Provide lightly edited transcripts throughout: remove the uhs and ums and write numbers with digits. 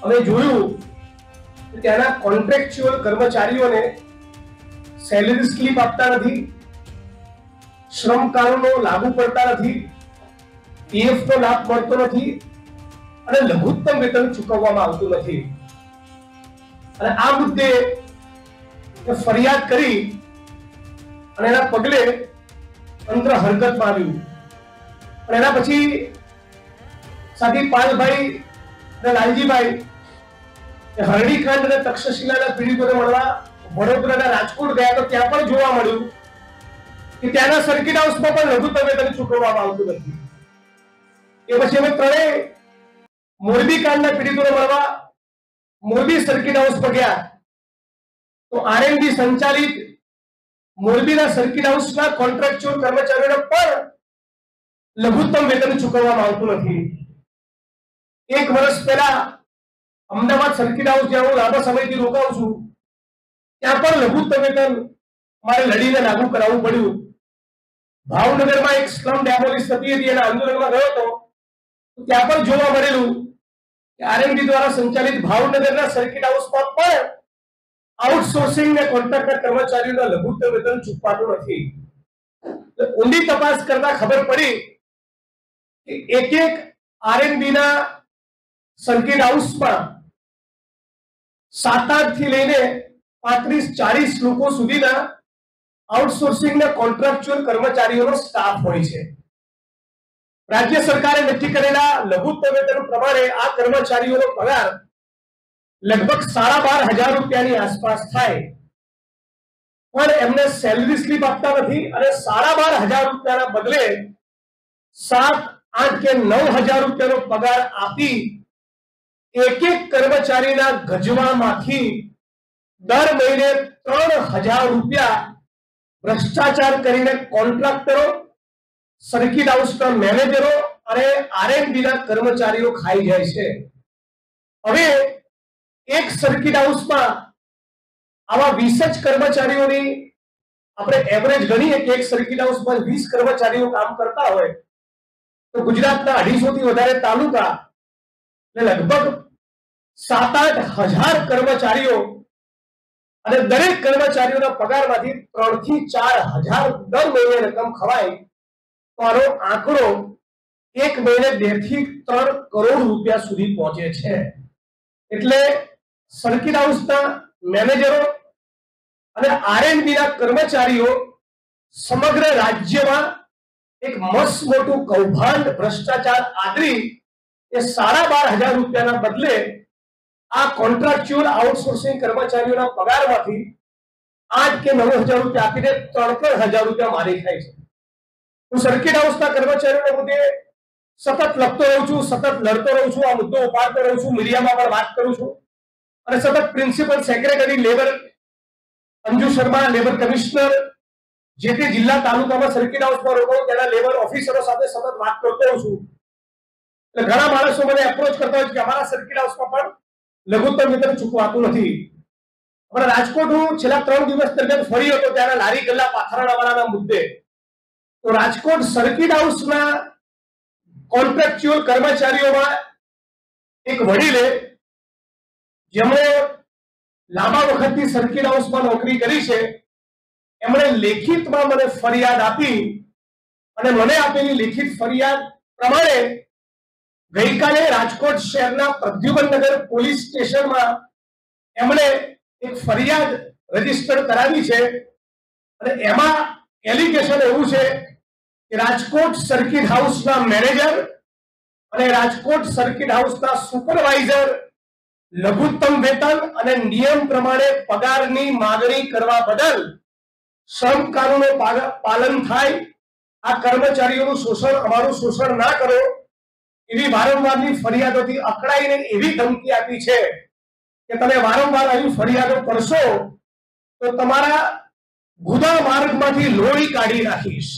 અમે જોયું કે ત્યાંના કોન્ટ્રાક્ચ્યુઅલ કર્મચારીઓને સેલરી સ્લીપ આપતા નથી, શ્રમ કાનૂનો લાગુ પડતા નથી, પીએફ નો લાભ મળતો નથી અને લઘુત્તમ વેતન ચૂકવવામાં આવતું નથી. અને આ મુદ્દે ફરિયાદ કરી અને એના પગલે તંત્ર હરકતમાં આવ્યું. અને એના પછી સાથી પાલભાઈ અને લાલજીભાઈ હરણીકાંડ અને તક્ષશિલાના પીડિતોને મળવા વડોદરાના રાજકોટ ગયા તો ત્યાં પણ જોવા મળ્યું કે ત્યાંના સર્કિટ હાઉસમાં પણ લઘુત્તમ વેતન ચૂકવવામાં આવતું નથી. એ પછી અમે ત્રણેય મોરબી કાંડના પીડિતોને મળવા મોરબી સર્કિટ હાઉસ પર ગયા તો આરએનબી સંચાલિત મોરબીના સર્કિટ હાઉસના કોન્ટ્રાક્ચ્યુઅલ કર્મચારીઓને પણ લઘુત્તમ વેતન ચૂકવવામાં આવતું નથી. 1 વર્ષ પહેલા અમદાવાદ સર્કિટ હાઉસ જ્યાં હું લાંબા સમયથી રોકાઉં છું ત્યાં પણ લઘુત્તમ વેતન મારે લડીને લાગુ કરાવવું પડ્યું. ભાવનગરમાં એક સ્લમ ડેમોલિશ થતી હતી એના આંદોલનમાં ગયો હતો ત્યાં પણ જોવા મળેલું કે આરએનબી દ્વારા સંચાલિત ભાવનગરના સર્કિટ હાઉસમાં પણ આઉટસોર્સિંગ ને કોન્ટ્રાક્ટર કર્મચારીઓના લઘુત્તમ વેતન ચૂકવાતું નથી. ઊંડી તપાસ કરતા ખબર પડી કે એક આરએનબી ના સર્કિટ હાઉસમાં 7-8 થી લઈને 35-40 લોકો સુધીના આઉટસોર્સિંગ ના કોન્ટ્રાક્ચ્યુઅલ કર્મચારીઓનો સ્ટાફ હોય છે. રાજ્ય સરકારે નક્કી કરેલા લઘુત્તમ વેતન પ્રમાણે આ કર્મચારીઓનો પગાર લગભગ 12,500 રૂપિયાની આસપાસ થાય પણ એમને સેલરી સ્લીપ આપતા નથી અને 12,500 રૂપિયાના બદલે 7, 8 કે 9,000 રૂપિયાનો પગાર આપી એક કર્મચારીના ગજવામાંથી દર મહિને 3,000 રૂપિયા ભ્રષ્ટાચાર કરીને કોન્ટ્રાક્ટરો, સર્કિટ હાઉસના મેનેજરો અને આરએનબી ના કર્મચારીઓ ખાઈ જાય છે. હવે એક સર્કિટ હાઉસમાં આવા 20 જ કર્મચારીઓની આપણે એવરેજ ગણીએ કે એક સર્કિટ હાઉસમાં 20 કર્મચારીઓ કામ કરતા હોય તો ગુજરાતના 250 થી વધારે તાલુકા ને લગભગ 7-8 હજાર કર્મચારીઓ અને દરેક કર્મચારીઓના પગારમાંથી 3 થી 4 હજાર દર મહિને રકમ ખવાય તો આનો આંકડો એક મહિને 2 થી 3 કરોડ રૂપિયા સુધી પહોંચે છે. એટલે સર્કિટ હાઉસના મેનેજરો અને આરએનબી ના કર્મચારીઓ સમગ્ર રાજ્યમાં એક મસ્ત મોટું કૌભાંડ ભ્રષ્ટાચાર આદરી એ 12,500 રૂપિયાના બદલે આ કોન્ટ્રાક્ચ્યુઅલ આઉટસોર્સિંગ કર્મચારીઓના પગારમાંથી 8 કે 9,000 રૂપિયા આપીને 3,000 રૂપિયા મારી ખાય છે. હું સર્કિટ હાઉસના કર્મચારીઓના મુદ્દે સતત લખતો રહું છું, સતત લડતો રહું છું, આ મુદ્દો ઉપાડતો રહું છું, મીડિયામાં પણ વાત કરું છું અને સતત principal secretary labour Anju Sharma, labour commissioner, જે તે જિલ્લા તાલુકામાં સર્કિટ હાઉસમાં રોકાઉં તેના લેબર ઓફિસરો સાથે સતત વાત કરતો હોઉં છું. એટલે ઘણા માણસો મને એપ્રોચ કરતા હોય કે અમારા સર્કિટ હાઉસમાં પણ લઘુત્તમ વેતન ચૂકવાતું નથી. અમારા રાજકોટ હું છેલ્લા 3 દિવસ દરમિયાન ફરી હતો ત્યારે લારી ગલ્લા પાથરણાવાળાના મુદ્દે તો રાજકોટ સર્કિટ હાઉસના કોન્ટ્રાક્ચ્યુઅલ કર્મચારીઓમાં એક વડીલે જેમણે લાંબા વખતથી સર્કિટ હાઉસમાં નોકરી કરી છે એમણે લેખિતમાં મને ફરિયાદ આપી અને મને આપેલી લેખિત ફરિયાદ પ્રમાણે ગઈકાલે રાજકોટ શહેરના પ્રદ્યુમનનગર પોલીસ સ્ટેશનમાં એમણે એક ફરિયાદ રજીસ્ટર કરાવી છે અને એમાં એલિગેશન એવું છે કે રાજકોટ સર્કિટ હાઉસના મેનેજર અને રાજકોટ સર્કિટ હાઉસના સુપરવાઇઝર લઘુત્તમ વેતન અને નિયમ પ્રમાણે પગારની માંગણી કરવા બદલ શ્રમ કાનૂનો પાલન થાય, આ કર્મચારીઓનું શોષણ, અમારું શોષણ ના કરો એવી વારંવારની ફરિયાદોથી અકળાઈને એવી ધમકી આપી છે કે તમે વારંવાર આવી ફરિયાદો કરશો તો તમારા ગુદા માર્ગમાંથી લોહી કાઢી નાખીશ.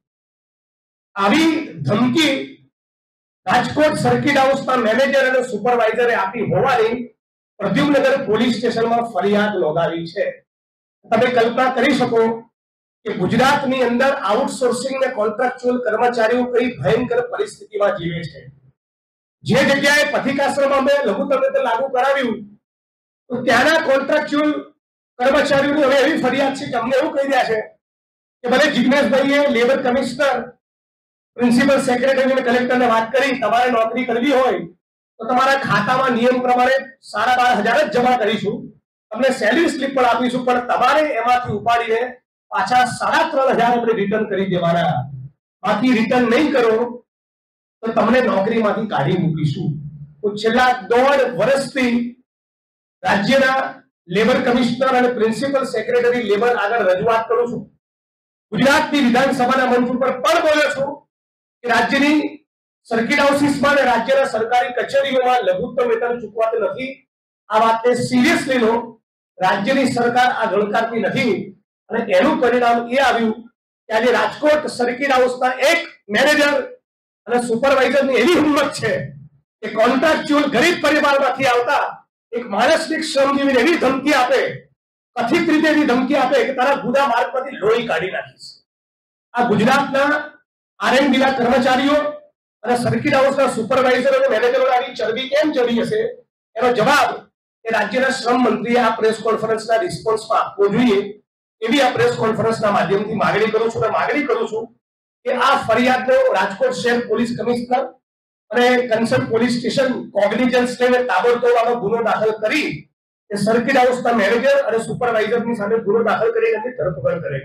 આવી ધમકી રાજકોટ સર્કિટ હાઉસના મેનેજર અને સુપરવાઇઝરે આપી હોવાની પ્રદ્યુમનગર પોલીસ સ્ટેશનમાં ફરિયાદ નોંધાવી છે. તમે કલ્પના કરી શકો કે ગુજરાતની અંદર આઉટસોર્સિંગ અને કોન્ટ્રાક્ચ્યુઅલ કર્મચારીઓ કઈ ભયંકર પરિસ્થિતિમાં જીવે છે. જે જગ્યાએ પથિકાશ્રમમાં અમે લઘુત્તમ વેતન લાગુ કરાવ્યું તો ત્યાંના કોન્ટ્રાક્ચ્યુઅલ કર્મચારીઓની હવે એવી ફરિયાદ છે કે અમને એવું કહી રહ્યા છે કે ભલે જિગ્નેશભાઈએ લેબર કમિશનર, પ્રિન્સિપલ સેક્રેટરી અને કલેક્ટરને વાત કરી તમારે નોકરી કરવી હોય તો તમારા ખાતામાં નિયમ પ્રમાણે 12,500 જ જમા કરીશું, તમને સેલરી સ્લિપ પણ આપીશું, પણ તમારે એમાંથી ઉપાડીને પાછા 3,500 આપણે રિટર્ન કરી દેવાના, બાકી રિટર્ન નહીં કરો તો તમને નોકરીમાંથી કાઢી મૂકીશું. તો છેલ્લા 1.5 વર્ષથી રાજ્યના લેબર કમિશનર અને પ્રિન્સિપલ સેક્રેટરી લેબર આગળ રજૂઆત કરું છું. ગુજરાતની વિધાનસભાના મંચ ઉપર પણ બોલ્યો છું કે રાજ્યની સર્કિટ હાઉસીસમાં અને રાજ્યના સરકારી કચેરીઓમાં લઘુત્તમ વેતન ચૂકવાતું નથી. આ વાતને સિરિયસલી લો. રાજ્યની સરકાર આ ગણકારતી નથી અને એનું પરિણામ એ આવ્યું કે આજે રાજકોટ સર્કિટ હાઉસના એક મેનેજર અને સુપરવાઇઝરની એવી હિંમત છે કે કોન્ટ્રાક્ચ્યુઅલ ગરીબ પરિવારમાંથી આવતા એક માણસની શ્રમજીવીને એવી ધમકી આપે, કથિત રીતે એવી ધમકી આપે કે તારા ગુદા માર્ગમાંથી લોહી કાઢી નાખીશ. આ ગુજરાતના આરએનબીના કર્મચારીઓ અને સર્કિટ હાઉસના સુપરવાઇઝર અને મેનેજરો આવી ચરબી કેમ ચડી હશે? એનો જવાબ એ રાજ્યના શ્રમ મંત્રીએ આ પ્રેસ કોન્ફરન્સના રિસ્પોન્સમાં આપવો જોઈએ એવી આ પ્રેસ કોન્ફરન્સના માધ્યમથી માંગણી કરું છું. માંગણી કરું છું કે આ ફરિયાદનો રાજકોટ શહેર પોલીસ કમિશનર અને કન્સર્ન પોલીસ સ્ટેશન કોગ્નિઝન્સ લઈને તાબડતોબ આનો ગુનો દાખલ કરી કે સર્કિટ હાઉસના મેનેજર અને સુપરવાઇઝરની સામે ગુનો દાખલ કરી એની ધરપકડ કરે.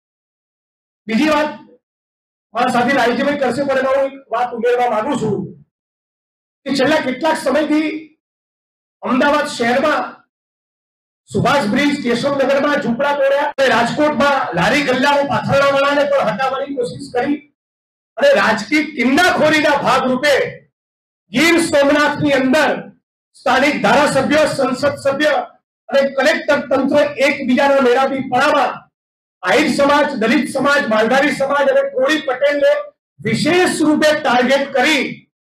બીજી વાત મારા સાથી રાજ્યભાઈ કરશે પણ એમાં હું એક વાત ઉમેરવા માંગુ છું કે છેલ્લા કેટલાક સમયથી અમદાવાદ શહેરમાં સુભાષ બ્રિજ, કેશવનગરમાં ઝૂંપડા તોડ્યા, રાજકોટમાં લારી ગલ્લાઓ પાથરણાવાળાને પણ હટાવવાની કોશિશ કરી અને રાજકીય કિન્નાખોરીના ભાગરૂપે ગીર સોમનાથની અંદર સ્થાનિક ધારાસભ્યો, સંસદ સભ્ય અને કલેક્ટર તંત્ર એકબીજાના મેળાપીપણામાં આહિર સમાજ, દલિત સમાજ, માલધારી સમાજ અને કોળી પટેલને વિશેષ રૂપે ટાર્ગેટ કરી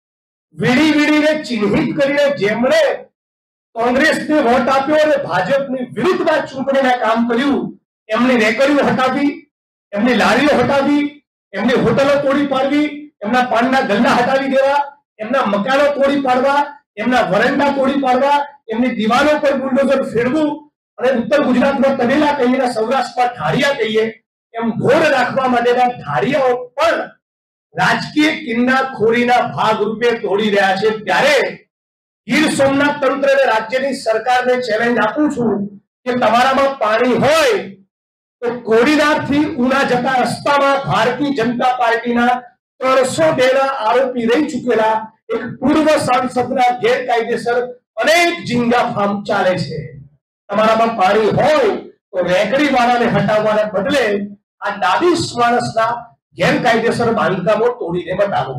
વીડીને ચિહ્નિત કરીને જેમણે કોંગ્રેસને વોટ આપ્યો અને ભાજપની વિરુદ્ધમાં ચૂંટણીના કામ કર્યું એમની રેકડીઓ હટાવી, એમની લારીઓ હટાવી, એમની હોટલો તોડી પાડવી, એમના પાનના ગલ્લા હટાવી દેવા, એમના મકાનો તોડી પાડવા, એમના વરંડા તોડી પાડવા, એમની દિવાલો પર બુલડોઝર ફેરવું અને ઉત્તર ગુજરાતમાં તનેલા કહીએ, સૌરાષ્ટ્રમાં ઢાળિયા કહીએ એમ ઘોર રાખવા માટેના ઢાળિયાઓ પણ રાજકીય કિન્નાખોરીના ભાગરૂપે તોડી રહ્યા છે. ત્યારે ગીર સોમનાથ તંત્ર અને રાજ્યની સરકારને ચેલેન્જ આપું છું કે તમારામાં પાણી હોય તો કોડીનારથી ઉના જતા રસ્તામાં ભારતીય જનતા પાર્ટીના 302 ના આરોપી રહી ચૂકેલા એક પૂર્વ સાંસદના ગેરકાયદેસર અનેક ઝીંગા ફાર્મ ચાલે છે. તમારામાં પાણી હોય તો રેકડી વાળાને હટાવવાના બદલે આ દાદીશ માણસના ગેરકાયદેસર બાંધકામો તોડીને બતાવો.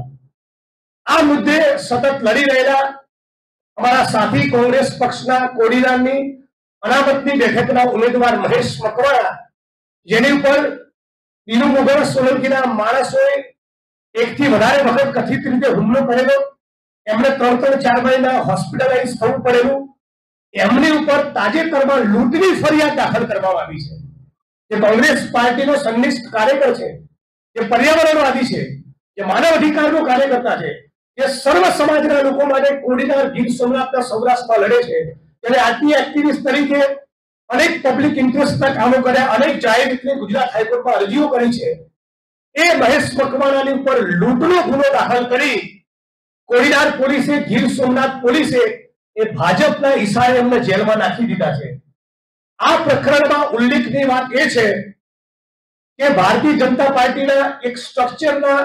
આ મુદ્દે સતત લડી રહેલા અમારા સાથી કોંગ્રેસ પક્ષના કોડીનારની અનામતની બેઠકના ઉમેદવાર મહેશ મકવાણા, જેની ઉપર બીનુ મુગલ સોલંકીના માણસોએ એકથી વધારે વખત કથિત રીતે હુમલો કરેલો, એમણે 3-4 મહિના હોસ્પિટલાઇઝ થવું પડેલું, એમની ઉપર તાજેતરમાં લૂંટની ફરિયાદ દાખલ કરવામાં આવી છે. જે કોંગ્રેસ પાર્ટીનો સંનિષ્ઠ કાર્યકર છે, જે પર્યાવરણવાદી છે, જે માનવ અધિકારનો કાર્યકર્તા છે, જે સર્વ સમાજના લોકો માટે કોડીનાર, ગીર સોમનાથના સૌરાષ્ટ્રમાં લડે છે, ત્યારે આર્ટી એક્ટિવિસ્ટ તરીકે અનેક પબ્લિક ઇન્ટરેસ્ટના કામો કર્યા, અનેક જાહેર રીતે ગુજરાત હાઈકોર્ટમાં અરજીઓ કરી છે. એ મહેશ મકવાણાની ઉપર લૂંટનો ગુનો દાખલ કરી કોડીનાર પોલીસે, ગીર સોમનાથ પોલીસે એ ભાજપના ઈશારે એમને જેલમાં નાખી દીધા છે. આ પ્રકરણમાં ઉલ્લેખની વાત એ છે કે ભારતીય જનતા પાર્ટીના એક સ્ટ્રક્ચરના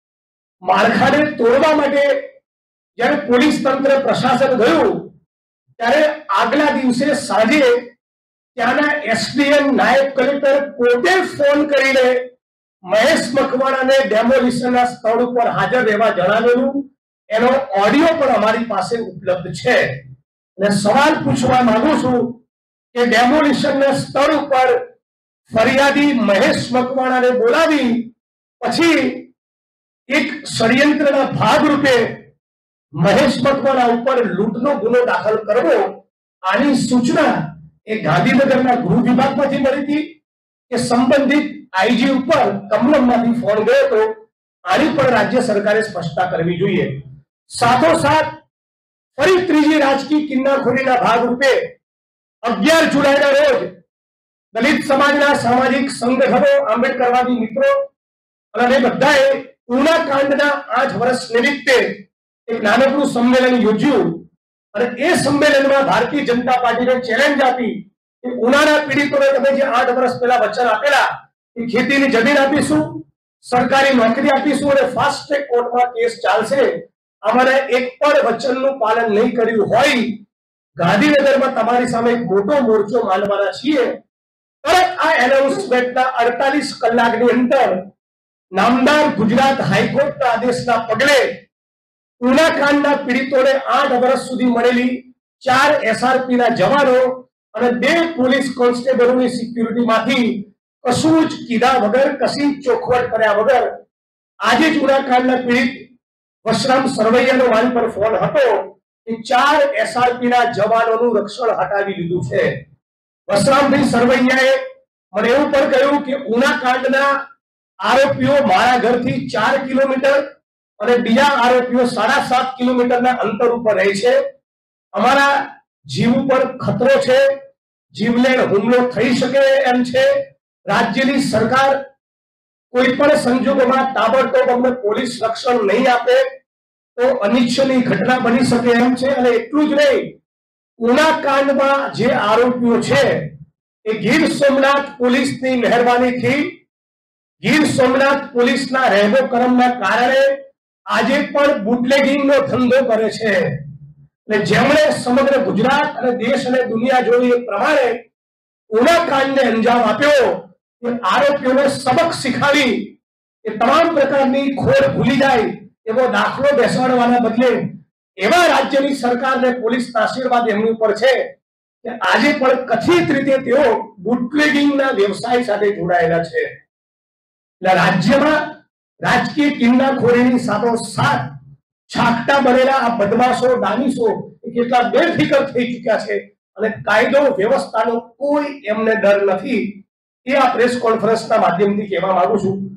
માળખાને તોડવા માટે જ્યારે પોલીસ તંત્ર, પ્રશાસન ગયું ત્યારે આગલા દિવસે સાંજે ત્યાંના એસડીએમ, નાયબ કલેક્ટર પોતે ફોન કરીને મહેશ મકવાણાને ડેમોલિશનના સ્થળ ઉપર હાજર રહેવા જણાવેલું. એનો ઓડિયો પણ અમારી પાસે ઉપલબ્ધ છે. અને સવાલ પૂછવા માંગુ છું કે ડેમોલિશનના સ્થળ ઉપર ફરિયાદી મહેશ મકવાણાને બોલાવી પછી એક ષડયંત્રના ભાગરૂપે મહેશ મકવાણા ઉપર લૂંટનો ગુનો દાખલ કરવો, આની સૂચના એ ગાંધીનગરના ગૃહ વિભાગમાંથી મળી હતી કે સંબંધિત આઈજી ઉપર કમલમમાંથી ફોન ગયો હતો. આની પણ રાજ્ય સરકારે સ્પષ્ટતા કરવી જોઈએ. સાથોસાથ ફરી ત્રીજી રાજકીય કિન્નાખોરીના ભાગરૂપે 11 જુલાઈના રોજ દલિત સમાજના સામાજિક સંગઠનો, આંબેડકરવાદી મિત્રો અને બધાએ ઉના કાંડના 8 વર્ષ નિમિત્તે એક નાનકડું સંમેલન યોજ્યું અને એ સંમેલનમાં ભારતીય જનતા પાર્ટીને ચેલેન્જ આપી કે ઉનાના પીડિતોને તમે જે 8 વર્ષ પહેલા વચન આપેલા કે ખેતીની જમીન આપીશું, સરકારી નોકરી આપીશું અને ફાસ્ટ ટ્રેક કોર્ટમાં કેસ ચાલશે, અમારે એક પણ વચનનું પાલન નહીં કર્યું હોય, ગાંધીનગરમાં તમારી સામે એક મોટો મોરચો માંડવાના છીએ. તરત આ એનાઉન્સમેન્ટના 48 કલાકની અંદર નામદાર ગુજરાત હાઈકોર્ટના આદેશના પગલે ઉના કાંડના પીડિતોને 8 વર્ષ સુધી મળેલી 4 SRP ના જવાનો અને 2 પોલીસ કોન્સ્ટેબલોની સિક્યુરિટીમાંથી કશું જ કીધા વગર, કશી ચોખવટ કર્યા વગર આજે જ ઉના કાંડના પીડિત વશરામ સરવૈયાનો મારી પર ફોન હતો કે 4 SRP ના જવાનોનું રક્ષણ હટાવી લીધું છે. વશરામભાઈ સરવૈયાએ મને એવું પણ કહ્યું કે ઉના કાંડના આરોપીઓ મારા ઘરથી 4 કિલોમીટર અને બીજા આરોપીઓ 7.5 કિલોમીટરના અંતર ઉપર રહે છે. અમારા જીવ ઉપર ખતરો છે, જીવલેણ હુમલો થઈ શકે એમ છે. રાજ્યની સરકાર કોઈ પણ સંજોગોમાં તાબડતોબ અમને પોલીસ રક્ષણ નહીં આપે તો અનિચ્છનીય ઘટના બની શકે એમ છે. અને એટલું જ નહીં, ઉના કાંડમાં જે આરોપીઓ છે એ ગીર સોમનાથ પોલીસની મહેરબાનીથી, ગીર સોમનાથ પોલીસના રહેમો કરમના કારણે આજે પણ બુટલેગિંગનો ધંધો કરે છે. અને જેમણે સમગ્ર ગુજરાત અને દેશ અને દુનિયા જોઈ એ પ્રમાણે ઉના કાંડને અંજામ આપ્યો કે આરોપીઓને સબક શીખવી એ તમામ પ્રકારની ખોડ ભૂલી જાય એવો દાખલો બેસાડવાના બદલે એવા રાજ્યની સરકારને પોલીસના આશીર્વાદ એમની ઉપર છે કે આજે પણ કથિત રીતે તેઓ બુટલેગિંગના વ્યવસાય સાથે જોડાયેલા છે. એટલે રાજ્યમાં રાજકીય કિન્નાખોરીની સાથોસાથ છાકટા બનેલા આ બદમાશો, દાનીશો કેટલા બેફિકર થઈ ચૂક્યા છે અને કાયદો વ્યવસ્થાનો કોઈ એમને ડર નથી. એ આ પ્રેસ કોન્ફરન્સના માધ્યમથી કહેવા માંગુ છું.